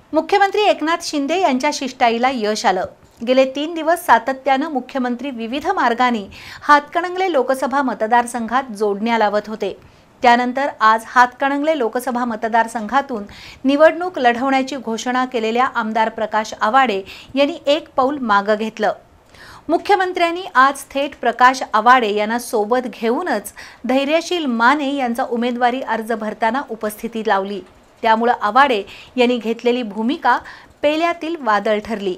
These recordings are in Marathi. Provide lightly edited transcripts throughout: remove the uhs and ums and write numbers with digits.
मुख्यमंत्री एकनाथ शिंदे यांच्या शिष्टाईला यश आलं। गेले 3 दिवस सातत्यानं मुख्यमंत्री विविध मार्गांनी हातकणंगले लोकसभा मतदारसंघात जोडण्या लावत होते। त्यानंतर आज हातकणंगले लोकसभा मतदारसंघातून निवडणूक लढवण्याची घोषणा केलेल्या आमदार प्रकाश आवाडे यांनी एक पाऊल मागे घेतलं। मुख्यमंत्र्यांनी आज थेट प्रकाश आवाडे यांना सोबत घेऊनच धैर्यशील माने यांचा उमेदवारी अर्ज भरताना उपस्थिती लावली। त्यामुळे आवाडे यांनी घेतलेली भूमिका पेल्यातील वादळ ठरली।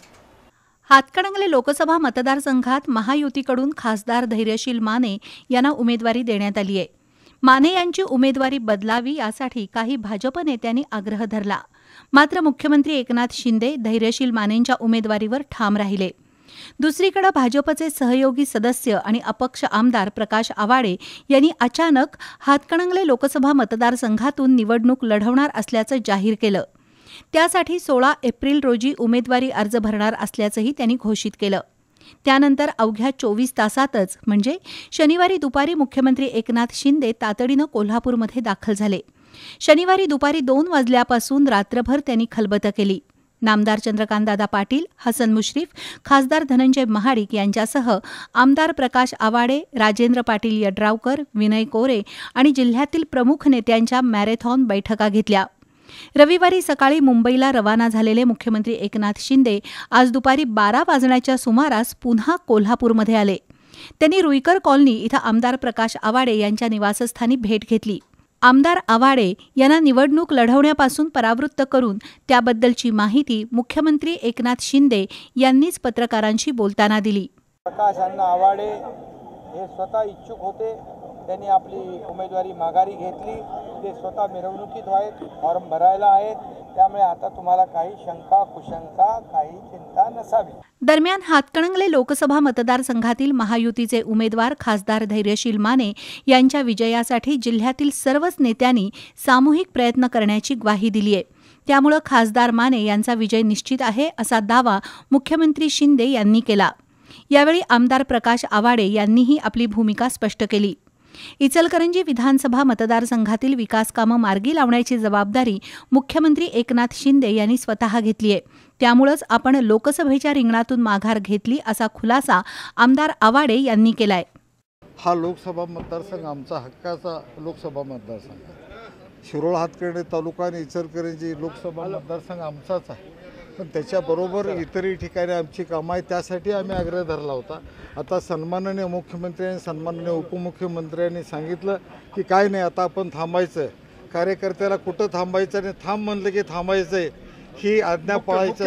हातकणंगले लोकसभा मतदारसंघात महायुतीकडून खासदार धैर्यशील माने यांना उमेदवारी देण्यात आली आहे। माने यांची उमेदवारी बदलावी यासाठी काही भाजप नेत्यांनी आग्रह धरला, मात्र मुख्यमंत्री एकनाथ शिंदे धैर्यशील मानेंच्या उमेदवारीवर ठाम राहिले। दुसरीकडे भाजपचे सहयोगी सदस्य आणि अपक्ष आमदार प्रकाश आवाडे यांनी अचानक हातकणंगले लोकसभा मतदारसंघातून निवडणूक लढवणार असल्याचं जाहीर केलं। त्यासाठी 16 एप्रिल रोजी उमेदवारी अर्ज भरणार असल्याचंही त्यांनी घोषित केलं। त्यानंतर अवघ्या 24 तासातच म्हणजे शनिवारी दुपारी मुख्यमंत्री एकनाथ शिंदे तातडीनं कोल्हापूरमध्ये दाखल झाले। शनिवारी दुपारी 2 वाजल्यापासून रात्रभर त्यांनी खलबतं केली। नामदार चंद्रकांतदादा पाटील, हसन मुश्रीफ, खासदार धनंजय महाडिक यांच्यासह आमदार प्रकाश आवाडे, राजेंद्र पाटील यड्रावकर, विनय कोरे आणि जिल्ह्यातील प्रमुख नेत्यांच्या मॅरेथॉन बैठका घेतल्या। रविवारी सकाळी मुंबईला रवाना झालेले मुख्यमंत्री एकनाथ शिंदे आज दुपारी 12 वाजण्याच्या सुमारास पुन्हा कोल्हापूरमध्ये आले। त्यांनी रुईकर कॉलनी इथं आमदार प्रकाश आवाडे यांच्या निवासस्थानी भेट घेतली। आमदार आवाडे यांना निवडणूक लढवण्यापासून परावृत्त करून त्याबद्दलची माहिती मुख्यमंत्री एकनाथ शिंदे यांनीच पत्रकारांशी बोलताना दिली। प्रकाश अण्णा आवाडे हे स्वतः इच्छुक होते, त्यांनी आपली उमेदवारी माघारी घेतली। ते स्वतः मिरवणुकीत आहेत, फॉर्म भरायला आहेत, त्यामुळे आता तुम्हाला काही शंका कुशंका काही चिंता नसावी। दरम्यान हातकणंगले लोकसभा मतदारसंघातील महायुतीचे उमेदवार खासदार धैर्यशील माने यांच्या विजयासाठी जिल्ह्यातील सर्वच नेत्यांनी सामूहिक प्रयत्न करण्याची ग्वाही दिली आहे। त्यामुळे खासदार माने यांचा विजय निश्चित आहे असा दावा मुख्यमंत्री शिंदे यांनी केला। यावेळी आमदार प्रकाश आवाडे यांनीही आपली भूमिका स्पष्ट केली। इचलकरंजी विधानसभा मतदारसंघातील विकासकामं मार्गी लावण्याची जबाबदारी मुख्यमंत्री एकनाथ शिंदे यांनी स्वतः घेतली आहे। त्यामुळेच आपण लोकसभेच्या रिंगणातून माघार घेतली असा खुलासा आमदार आवाडे यांनी केलाय। हा लोकसभा मतदारसंघ आमचा हक्काचा लोकसभा मतदारसंघ आहे। शिरोळ हातकणंगले तालुका आणि इचलकरंजी लोकसभा मतदारसंघ आमचाच आहे, पण त्याच्याबरोबर इतरही ठिकाणी आमची कामं आहे, त्यासाठी आम्ही आग्रह धरला होता। आता सन्माननीय मुख्यमंत्र्यांनी सन्माननीय उपमुख्यमंत्र्यांनी सांगितलं की काय नाही, आता आपण थांबायचं, कार्यकर्त्याला कुठं थांबायचं आणि थांब म्हणलं की थांबायचं ही आज्ञा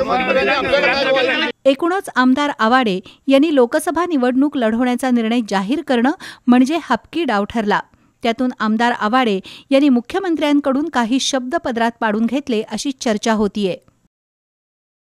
पाळायचं। एकूणच आमदार आवाडे यांनी लोकसभा निवडणूक लढवण्याचा निर्णय जाहीर करणं म्हणजे हपकी डाव ठरला। त्यातून आमदार आवाडे यांनी मुख्यमंत्र्यांकडून काही शब्द पदरात पाडून घेतले अशी चर्चा होतीये।